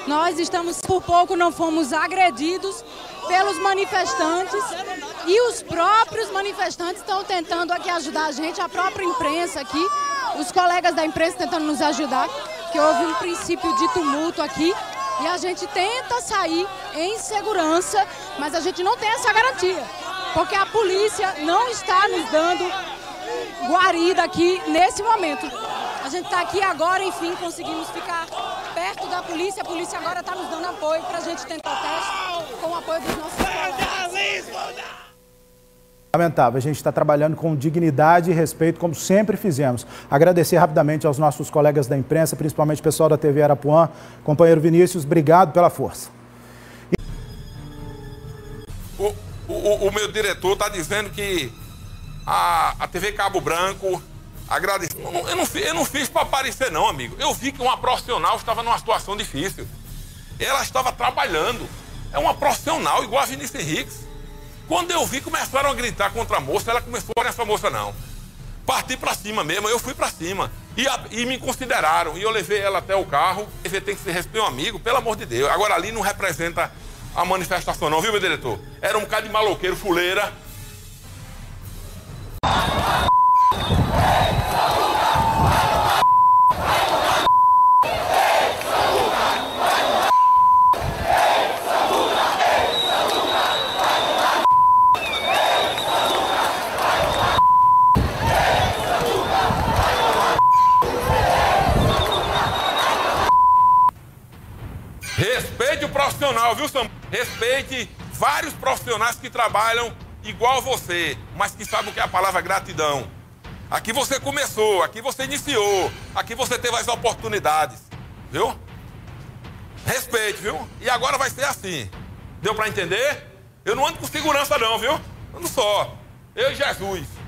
Nós estamos, por pouco não fomos agredidos pelos manifestantes e os próprios manifestantes estão tentando aqui ajudar a gente, a própria imprensa aqui, os colegas da imprensa tentando nos ajudar, que houve um princípio de tumulto aqui e a gente tenta sair em segurança, mas a gente não tem essa garantia, porque a polícia não está nos dando guarida aqui nesse momento. A gente está aqui agora, enfim, conseguimos ficar perto da polícia. A polícia agora está nos dando apoio para a gente tentar o teste com o apoio dos nossos colegas. Lamentável, a gente está trabalhando com dignidade e respeito, como sempre fizemos. Agradecer rapidamente aos nossos colegas da imprensa, principalmente o pessoal da TV Arapuã. Companheiro Vinícius, obrigado pela força. O meu diretor está dizendo que a TV Cabo Branco agradeceu. Eu não fiz para aparecer não, amigo. Eu vi que uma profissional estava numa situação difícil. Ela estava trabalhando. É uma profissional igual a Vinícius Henriques. Quando eu vi, começaram a gritar contra a moça. Ela começou a essa moça não. Parti para cima mesmo, eu fui para cima. E me consideraram. E eu levei ela até o carro. Ele tem que se respeitar, um amigo, pelo amor de Deus. Agora ali não representa a manifestação não, viu, meu diretor? Era um bocado de maloqueiro, fuleira. Respeite o profissional, viu, Sam? Respeite vários profissionais que trabalham igual você, mas que sabem o que é a palavra gratidão. Aqui você começou, aqui você iniciou, aqui você teve as oportunidades, viu? Respeite, viu? E agora vai ser assim. Deu pra entender? Eu não ando com segurança não, viu? Ando só. Eu e Jesus.